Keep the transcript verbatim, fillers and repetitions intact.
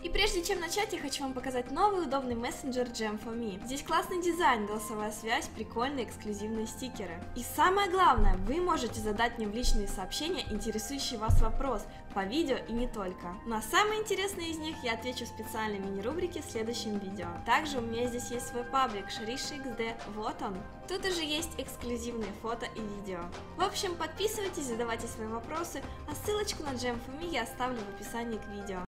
И прежде чем начать, я хочу вам показать новый удобный мессенджер джем фор ми. Здесь классный дизайн, голосовая связь, прикольные эксклюзивные стикеры. И самое главное, вы можете задать мне в личные сообщения интересующий вас вопрос, по видео и не только. На самые интересные из них я отвечу в специальной мини-рубрике в следующем видео. Также у меня здесь есть свой паблик Шариша икс ди, вот он. Тут уже есть эксклюзивные фото и видео. В общем, подписывайтесь, задавайте свои вопросы, а ссылочку на джем фор ми я оставлю в описании к видео.